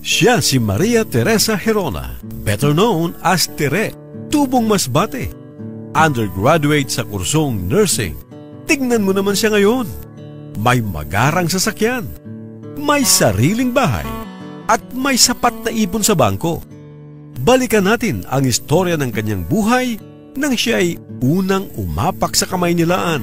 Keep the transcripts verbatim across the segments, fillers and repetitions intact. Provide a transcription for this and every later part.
Siya si Maria Teresa Herona, better known as Tere, tubong masbate. Undergraduate sa kursong nursing. Tignan mo naman siya ngayon. May magarang sasakyan, may sariling bahay, at may sapat na ipon sa bangko. Balikan natin ang istorya ng kanyang buhay nang siya ay unang umapak sa Kamaynilaan.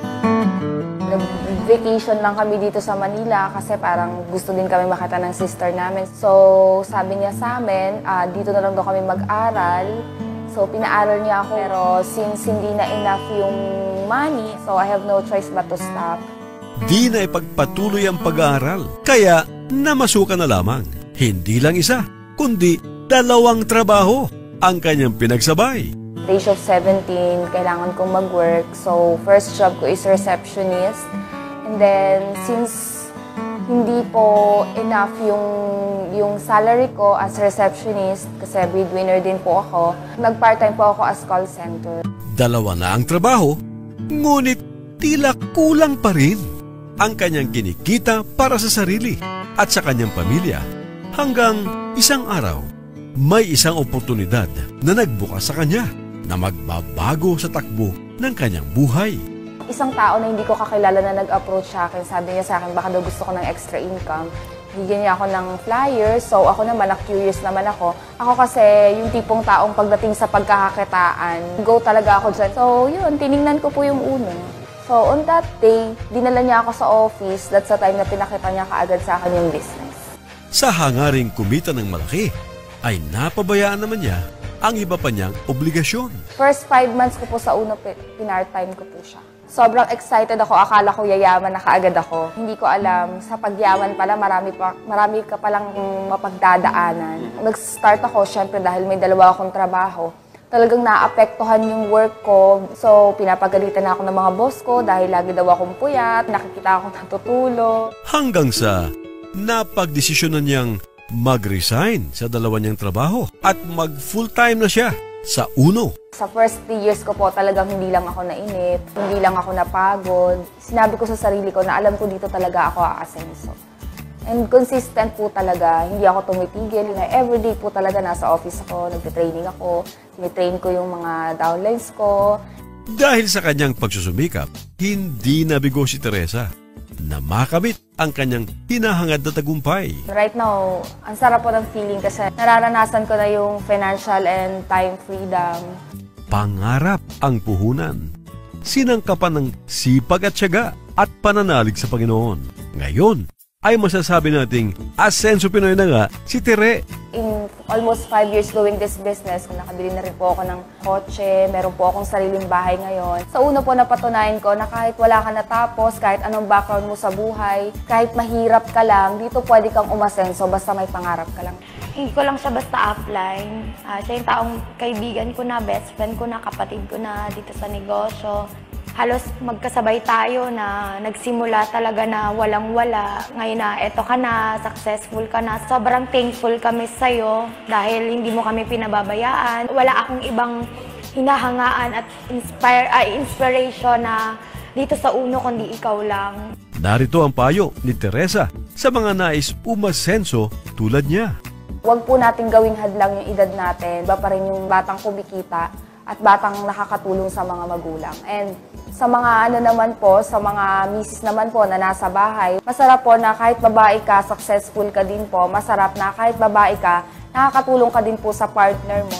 Nag-vacation lang kami dito sa Manila kasi parang gusto din kami makita ng sister namin. So sabi niya sa amin, uh, dito na lang daw kami mag-aral. So pinaaral niya ako, pero since hindi na enough yung money, so I have no choice but to stop. Di na ipagpatuloy ang pag-aaral, kaya namasukan na lamang. Hindi lang isa, kundi dalawang trabaho ang kanyang pinagsabay. Age of seventeen, kailangan kong mag-work. So, first job ko is receptionist. And then, since hindi po enough yung, yung salary ko as receptionist, kasi breadwinner din po ako, nag-part-time po ako as call center. Dalawa na ang trabaho, ngunit tila kulang pa rin ang kanyang kinikita para sa sarili at sa kanyang pamilya. Hanggang isang araw, may isang oportunidad na nagbukas sa kanya na magbabago sa takbo ng kanyang buhay. Isang tao na hindi ko kakilala na nag-approach sa akin, sabi niya sa akin, baka daw gusto ko ng extra income. Bigyan niya ako ng flyers, so ako naman, na-curious naman ako. Ako kasi yung tipong taong pagdating sa pagkakakitaan, go talaga ako dyan. So yun, tiningnan ko po yung uno. So on that day, dinala niya ako sa office, that's the time na pinakita niya kaagad sa akin yung business. Sa hangaring kumita ng malaki, ay napabayaan naman niya ang iba pa niyang obligasyon. First five months ko po sa uno, pinart-time ko po siya. Sobrang excited ako, akala ko yayaman na kaagad ako. Hindi ko alam, sa pagyaman pala, marami, pa, marami ka palang mapagdadaanan. Nag-start ako, syempre dahil may dalawa akong trabaho. Talagang naapektuhan yung work ko. So, pinapagalitan na ako ng mga boss ko dahil lagi daw akong puyat, nakikita akong natutulog. Hanggang sa napagdesisyonan niyang mag-resign sa dalawa niyang trabaho at mag-full-time na siya sa uno. Sa first three years ko po, talagang hindi lang ako nainip, hindi lang ako napagod. Sinabi ko sa sarili ko na alam ko dito talaga ako aasenso. And consistent po talaga, hindi ako tumitigil. Everyday po talaga nasa office ako, nagte-training ako, tinitrain ko yung mga downlines ko. Dahil sa kanyang pagsusumikap, hindi nabigo si Teresa na makamit ang kanyang hinahangad na tagumpay. Right now, ang sarap po ng feeling kasi nararanasan ko na yung financial and time freedom. Pangarap ang puhunan. Sinangkapan ng sipag at tiyaga at pananalig sa Panginoon. Ngayon, ay masasabi nating Asenso Pinoy na nga si Tere. In almost five years doing this business, nakabili na rin po ako ng kotse, meron po akong sariling bahay ngayon. Sa una po napatunayan ko na kahit wala ka natapos, kahit anong background mo sa buhay, kahit mahirap ka lang, dito pwede kang umasenso basta may pangarap ka lang. Hindi ko lang siya basta offline. Uh, siya yung taong kaibigan ko na, best friend ko na, kapatid ko na dito sa negosyo. Halos magkasabay tayo na nagsimula talaga na walang-wala. Ngayon na eto ka na, successful ka na. Sobrang thankful kami sa'yo dahil hindi mo kami pinababayaan. Wala akong ibang hinahangaan at inspire, uh, inspiration na dito sa uno kundi ikaw lang. Narito ang payo ni Teresa sa mga nais umasenso tulad niya. Huwag po natin gawing hadlang yung edad natin. Iba pa rin yung batang kumikita at batang nakakatulong sa mga magulang. And sa mga ano naman po, sa mga misis naman po na nasa bahay, masarap po na kahit babae ka, successful ka din po. Masarap na kahit babae ka, nakakatulong ka din po sa partner mo.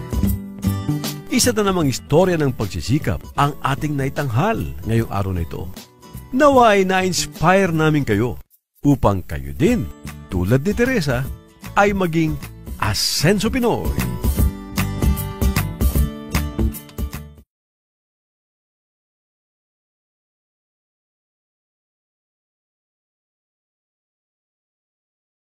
Isa na namang istorya ng pagsisikap ang ating naitanghal ngayong araw na ito. Nawa ay na-inspire namin kayo upang kayo din, tulad ni Teresa, ay maging Asenso Pinoy.